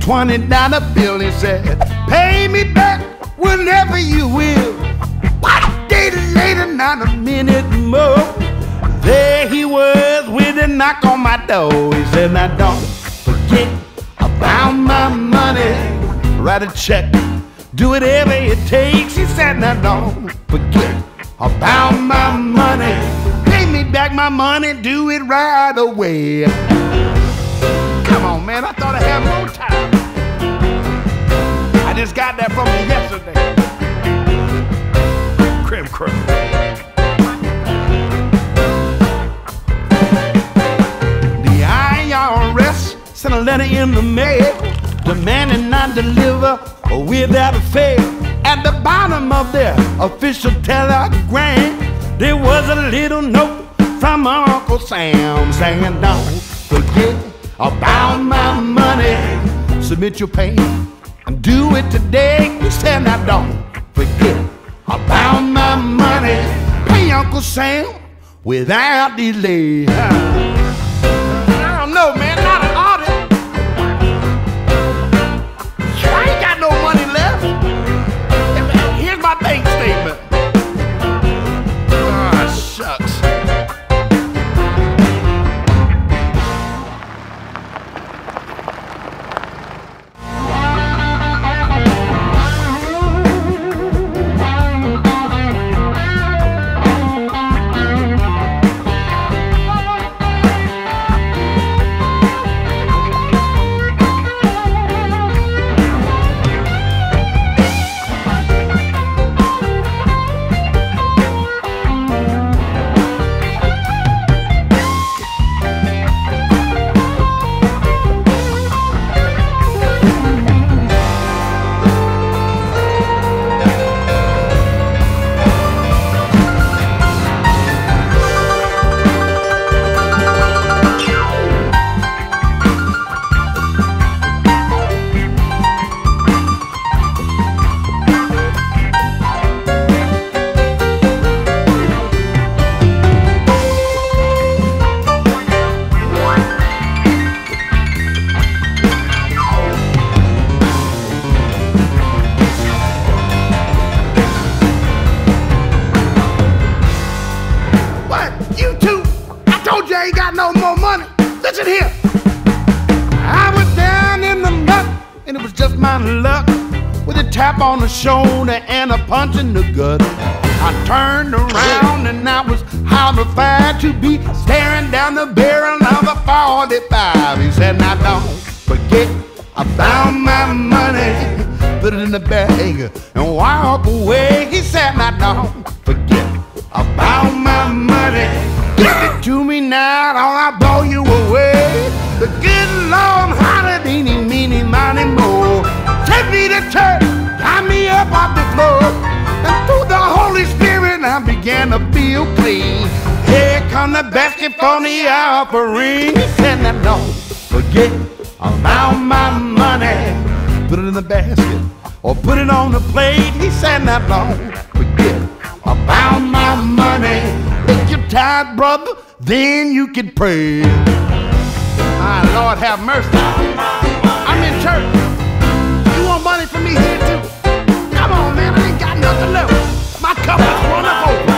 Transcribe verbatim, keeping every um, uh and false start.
twenty dollar bill. He said, pay me back whenever you will. What day later, not a minute more, there he was with a knock on my door. He said, now don't forget about my money. Write a check, do whatever it takes. He said, now don't forget about my money. Pay me back my money, do it right away. Come on, man, I thought I had more time. I just got that from him yesterday. Crim, Crum. The I R S sent a letter in the mail demanding I deliver without a fail. At the bottom of their official telegram, there was a little note from Uncle Sam saying, don't forget about my money. Submit your pay and do it today. He said, now don't forget about my money. Pay Uncle Sam without delay. I don't know, man, not an audit. I ain't got no money left. Here's my bank statement. Ah, shucks. Listen here. I was down in the muck, and it was just my luck, with a tap on the shoulder and a punch in the gut. I turned around and I was horrified to be staring down the barrel of a forty-five. He said, now don't forget about my money. Put it in the bag and walk away. He said, now don't forget about my money. Give it to me now, or I'll blow you away. The good Lord, holler, eeny, meeny, miny, mo. Take me to church, tie me up off the floor, and through the Holy Spirit I began to feel clean. Here come the basket for the offering. He said, now don't forget about my money. Put it in the basket or put it on the plate. He said, now don't forget about my money. Take your tithe, brother, then you can pray. Ah, Lord have mercy. I'm in church. You want money from me here too? Come on, man, I ain't got nothing left. My cup is run up over.